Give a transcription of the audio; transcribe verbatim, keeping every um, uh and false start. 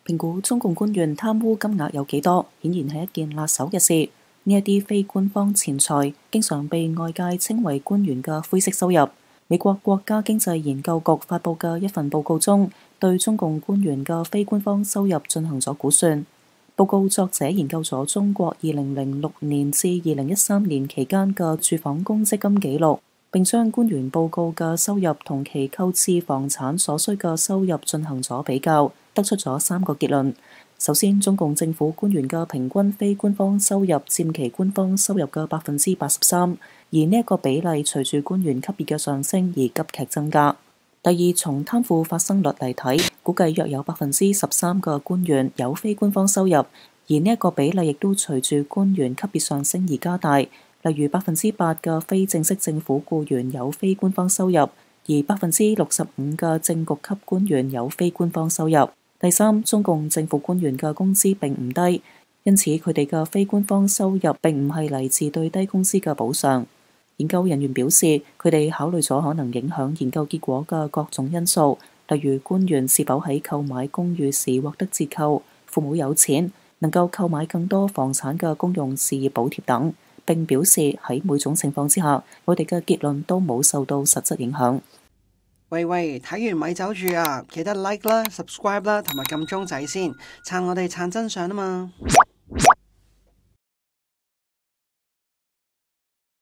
評估中共官員貪污金額有幾多，顯然係一件辣手嘅事。呢一啲非官方錢財，經常被外界稱為官員嘅灰色收入。美國國家經濟研究局發布嘅一份報告中，對中共官員嘅非官方收入進行咗估算。報告作者研究咗中國二零零六年至二零一三年期間嘅住房公積金記錄，並將官員報告嘅收入同其購置房產所需嘅收入進行咗比較，得出咗三個結論。首先，中共政府官員嘅平均非官方收入佔其官方收入嘅百分之八十三，而呢一個比例隨住官員級別嘅上升而急劇增加。第二，從貪腐發生率嚟睇，估計約有百分之十三嘅官員有非官方收入，而呢一個比例亦都隨住官員級別上升而加大。例如百分之八嘅非正式政府僱員有非官方收入，而百分之六十五嘅政局級官員有非官方收入。第三，中共政府官員嘅工資並唔低，因此佢哋嘅非官方收入並唔係嚟自對低工資嘅補償。研究人員表示，佢哋考慮咗可能影響研究結果嘅各種因素，例如官員是否喺購買公寓時獲得折扣、父母有錢、能夠購買更多房產嘅公用事業補貼等。並表示喺每種情況之下，我哋嘅結論都冇受到實質影響。 喂喂，睇完咪走住啊！記得 like 啦、subscribe 啦，同埋撳鐘仔先，撐我哋撐真相啊嘛〜